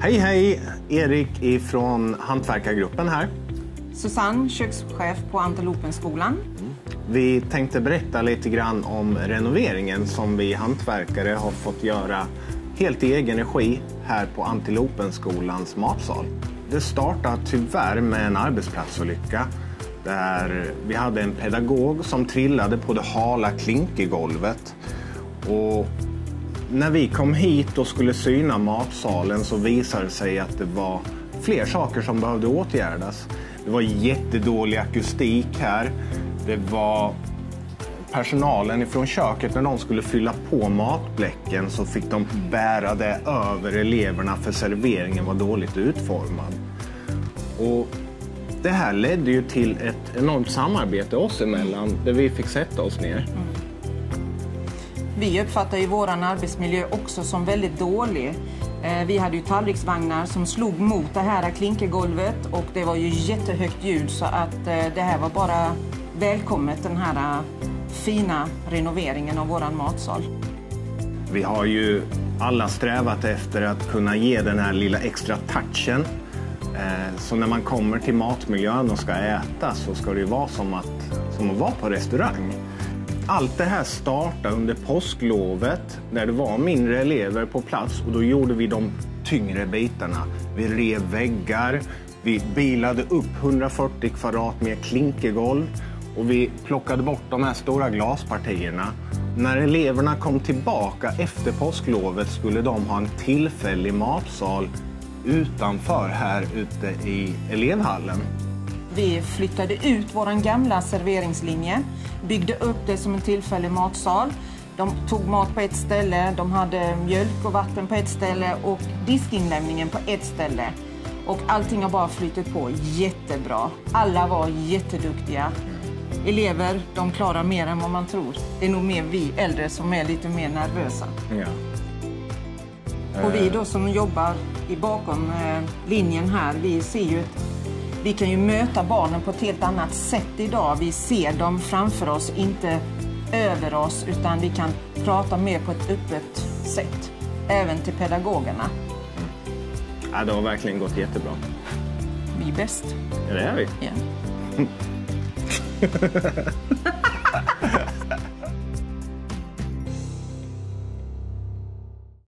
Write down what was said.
Hej, Erik ifrån hantverkargruppen här. Susanne, kökschef på Antilopenskolan. Vi tänkte berätta lite grann om renoveringen som vi hantverkare har fått göra helt i egen regi här på Antilopenskolans matsal. Det startade tyvärr med en arbetsplatsolycka där vi hade en pedagog som trillade på det hala klinkergolvet. Och när vi kom hit och skulle syna matsalen så visade det sig att det var fler saker som behövde åtgärdas. Det var jättedålig akustik här. Det var personalen ifrån köket, när de skulle fylla på matbläcken så fick de bära det över eleverna för serveringen var dåligt utformad. Och det här ledde ju till ett enormt samarbete oss emellan där vi fick sätta oss ner. Vi uppfattar ju våran arbetsmiljö också som väldigt dålig. Vi hade ju tallriksvagnar som slog mot det här klinkergolvet och det var ju jättehögt ljud så att det här var bara välkommet, den här fina renoveringen av våran matsal. Vi har ju alla strävat efter att kunna ge den här lilla extra touchen. Så när man kommer till matmiljön och ska äta så ska det ju vara som att vara på restaurang. Allt det här startade under påsklovet när det var mindre elever på plats och då gjorde vi de tyngre bitarna. Vi rev väggar, vi bilade upp 140 kvadratmeter klinkergolv och vi plockade bort de här stora glaspartierna. När eleverna kom tillbaka efter påsklovet skulle de ha en tillfällig matsal utanför här ute i elevhallen. Vi flyttade ut våran gamla serveringslinje, byggde upp det som en tillfällig matsal. De tog mat på ett ställe, de hade mjölk och vatten på ett ställe och diskinlämningen på ett ställe. Och allting har bara flyttat på jättebra. Alla var jätteduktiga. Elever, de klarar mer än vad man tror. Det är nog mer vi äldre som är lite mer nervösa. Ja. Och vi då som jobbar bakom linjen här, vi ser ju vi kan ju möta barnen på ett helt annat sätt idag. Vi ser dem framför oss, inte över oss, utan vi kan prata mer på ett öppet sätt. Även till pedagogerna. Ja, det har verkligen gått jättebra. Vi är bäst. Ja, det är vi. Ja.